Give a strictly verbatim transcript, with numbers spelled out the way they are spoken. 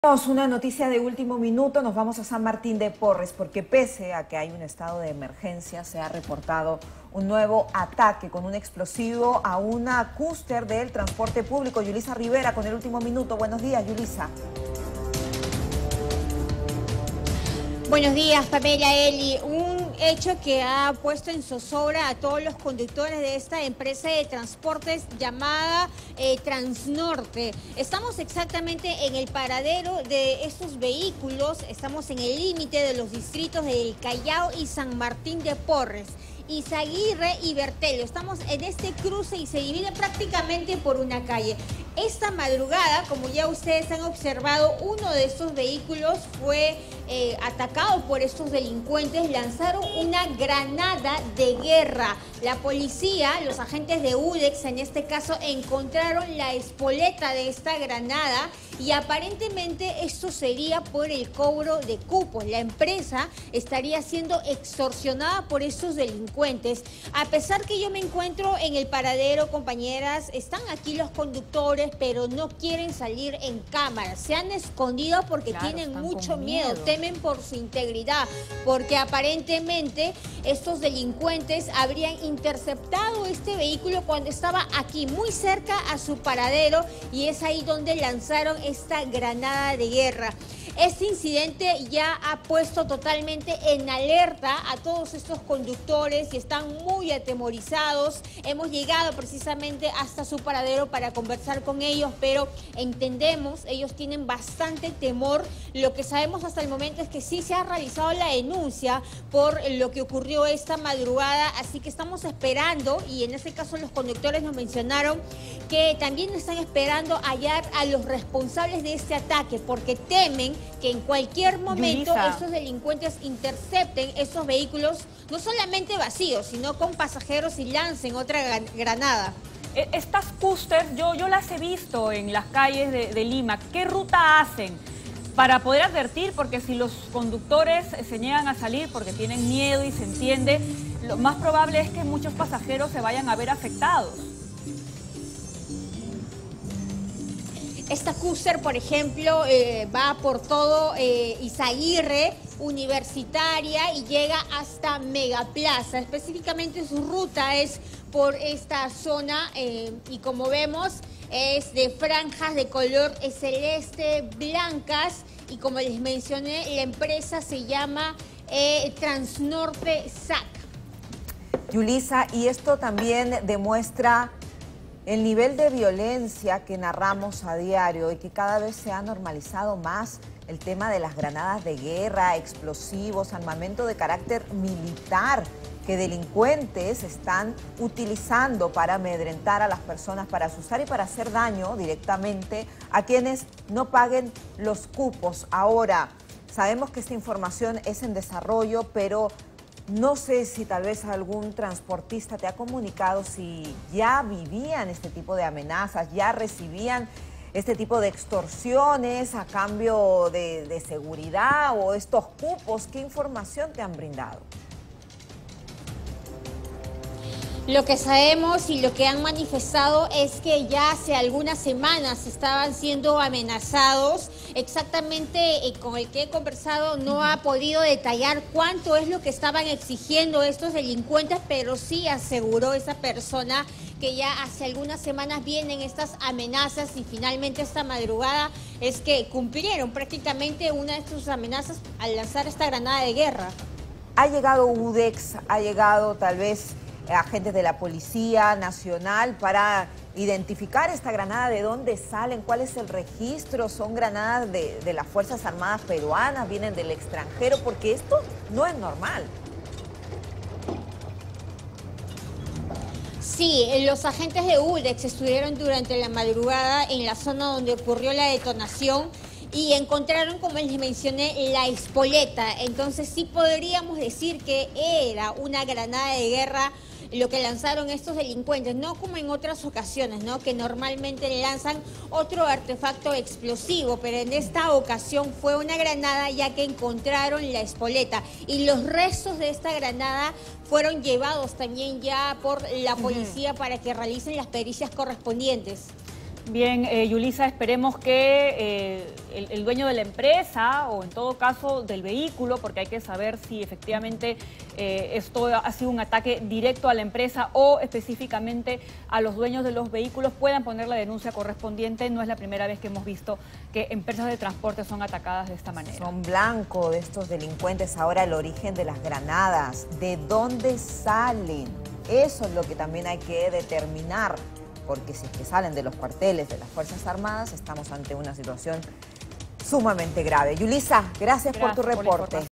Tenemos una noticia de último minuto, nos vamos a San Martín de Porres porque pese a que hay un estado de emergencia se ha reportado un nuevo ataque con un explosivo a una cúster del transporte público. Yulisa Rivera con el último minuto. Buenos días, Yulisa. Buenos días, Pamela, Eli. Un hecho que ha puesto en zozobra a todos los conductores de esta empresa de transportes llamada eh, Transnorte. Estamos exactamente en el paradero de estos vehículos. Estamos en el límite de los distritos de El Callao y San Martín de Porres. Izaguirre y Bertelo. Estamos en este cruce y se divide prácticamente por una calle. Esta madrugada, como ya ustedes han observado, uno de estos vehículos fue eh, atacado por estos delincuentes. Lanzaron una granada de guerra. La policía, los agentes de U D E X en este caso, encontraron la espoleta de esta granada y aparentemente esto sería por el cobro de cupos. La empresa estaría siendo extorsionada por estos delincuentes. A pesar que yo me encuentro en el paradero, compañeras, están aquí los conductores, pero no quieren salir en cámara. Se han escondido porque claro, tienen mucho miedo. miedo, temen por su integridad, porque aparentemente estos delincuentes habrían interceptado este vehículo cuando estaba aquí, muy cerca a su paradero, y es ahí donde lanzaron esta granada de guerra. Este incidente ya ha puesto totalmente en alerta a todos estos conductores y están muy atemorizados. Hemos llegado precisamente hasta su paradero para conversar con ellos, pero entendemos, ellos tienen bastante temor. Lo que sabemos hasta el momento es que sí se ha realizado la denuncia por lo que ocurrió esta madrugada, así que estamos esperando, y en este caso los conductores nos mencionaron que también están esperando hallar a los responsables de este ataque, porque temen que en cualquier momento Yulisa. estos delincuentes intercepten esos vehículos, no solamente vacíos, sino con pasajeros y lancen otra granada. Estas cústers, yo, yo las he visto en las calles de, de Lima. ¿Qué ruta hacen para poder advertir? Porque si los conductores se niegan a salir porque tienen miedo y se entiende, lo más probable es que muchos pasajeros se vayan a ver afectados. Esta cúster, por ejemplo, eh, va por todo eh, Izaguirre, Universitaria, y llega hasta Megaplaza. Específicamente su ruta es por esta zona eh, y como vemos es de franjas de color celeste, blancas, y como les mencioné, la empresa se llama eh, Transnorte S A C. Yulisa, y esto también demuestra el nivel de violencia que narramos a diario y que cada vez se ha normalizado más el tema de las granadas de guerra, explosivos, armamento de carácter militar que delincuentes están utilizando para amedrentar a las personas, para asustar y para hacer daño directamente a quienes no paguen los cupos. Ahora, sabemos que esta información es en desarrollo, pero no sé si tal vez algún transportista te ha comunicado si ya vivían este tipo de amenazas, ya recibían este tipo de extorsiones a cambio de, de seguridad o estos cupos. ¿Qué información te han brindado? Lo que sabemos y lo que han manifestado es que ya hace algunas semanas estaban siendo amenazados. Exactamente eh, con el que he conversado no ha podido detallar cuánto es lo que estaban exigiendo estos delincuentes, pero sí aseguró esa persona que ya hace algunas semanas vienen estas amenazas y finalmente esta madrugada es que cumplieron prácticamente una de sus amenazas al lanzar esta granada de guerra. Ha llegado U D E X, ha llegado tal vez agentes de la Policía Nacional para identificar esta granada, de dónde salen, cuál es el registro, son granadas de, de las Fuerzas Armadas peruanas, vienen del extranjero, porque esto no es normal. Sí, los agentes de U D E X estuvieron durante la madrugada en la zona donde ocurrió la detonación y encontraron, como les mencioné, la espoleta. Entonces sí podríamos decir que era una granada de guerra lo que lanzaron estos delincuentes, no como en otras ocasiones, ¿no? Que normalmente lanzan otro artefacto explosivo, pero en esta ocasión fue una granada, ya que encontraron la espoleta y los restos de esta granada fueron llevados también ya por la policía uh-huh. para que realicen las pericias correspondientes. Bien, eh, Yulisa, esperemos que eh, el, el dueño de la empresa o en todo caso del vehículo, porque hay que saber si efectivamente eh, esto ha sido un ataque directo a la empresa o específicamente a los dueños de los vehículos, puedan poner la denuncia correspondiente. No es la primera vez que hemos visto que empresas de transporte son atacadas de esta manera. Son blanco de estos delincuentes. Ahora el origen de las granadas, ¿de dónde salen? Eso es lo que también hay que determinar. Porque si es que salen de los cuarteles de las Fuerzas Armadas, estamos ante una situación sumamente grave. Yulisa, gracias, gracias por tu reporte. Por